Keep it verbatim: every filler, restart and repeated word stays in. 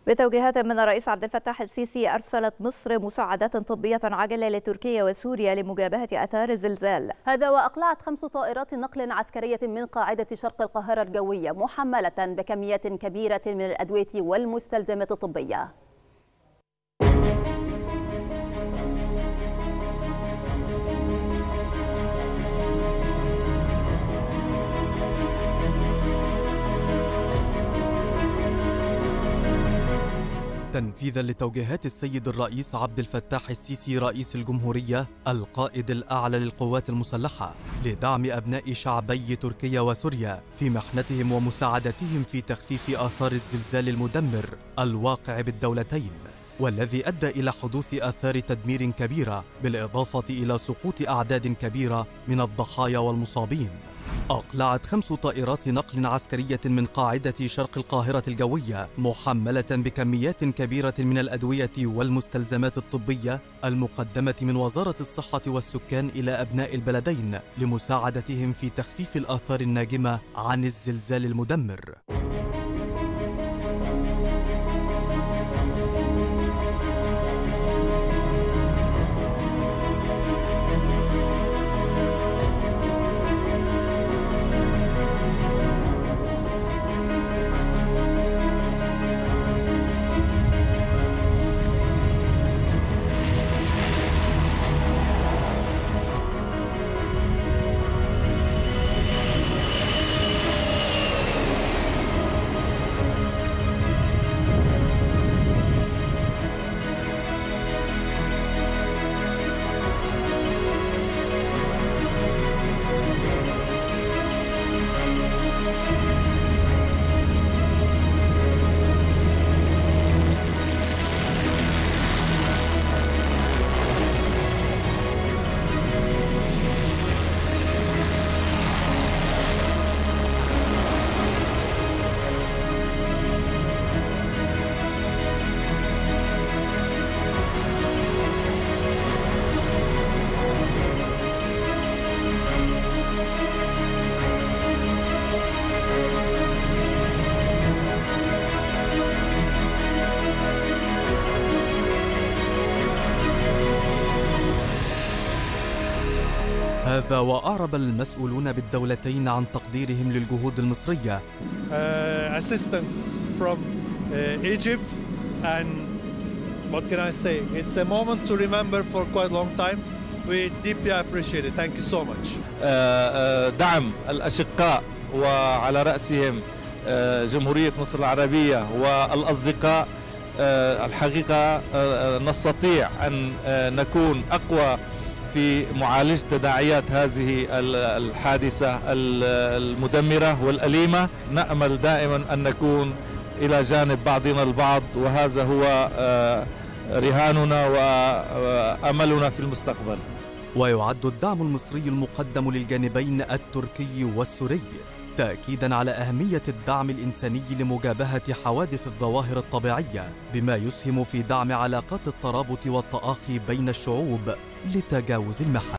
بتوجيهات من الرئيس عبد الفتاح السيسي، أرسلت مصر مساعدات طبية عاجلة لتركيا وسوريا لمجابهة آثار الزلزال. هذا وأقلعت خمس طائرات نقل عسكرية من قاعدة شرق القاهرة الجوية محملة بكميات كبيرة من الأدوية والمستلزمات الطبية. تنفيذا لتوجيهات السيد الرئيس عبد الفتاح السيسي رئيس الجمهورية القائد الأعلى للقوات المسلحة لدعم أبناء شعبي تركيا وسوريا في محنتهم ومساعدتهم في تخفيف آثار الزلزال المدمر الواقع بالدولتين، والذي أدى إلى حدوث آثار تدمير كبيرة بالإضافة إلى سقوط أعداد كبيرة من الضحايا والمصابين. أقلعت خمس طائرات نقل عسكرية من قاعدة شرق القاهرة الجوية محملة بكميات كبيرة من الأدوية والمستلزمات الطبية المقدمة من وزارة الصحة والسكان إلى أبناء البلدين لمساعدتهم في تخفيف الآثار الناجمة عن الزلزال المدمر. هذا وأعرب المسؤولون بالدولتين عن تقديرهم للجهود المصرية. Uh, assistance from uh, Egypt, and what can I say? It's a moment to remember for quite a long time. We deeply appreciate it. Thank you so much. دعم الأشقاء وعلى رأسهم جمهورية مصر العربية والأصدقاء، الحقيقة نستطيع أن نكون أقوى في معالجة تداعيات هذه الحادثة المدمرة والأليمة. نأمل دائما أن نكون إلى جانب بعضنا البعض، وهذا هو رهاننا وأملنا في المستقبل. ويعد الدعم المصري المقدم للجانبين التركي والسوري تأكيدا على أهمية الدعم الإنساني لمجابهة حوادث الظواهر الطبيعية، بما يسهم في دعم علاقات الترابط والتآخي بين الشعوب لتجاوز المحن.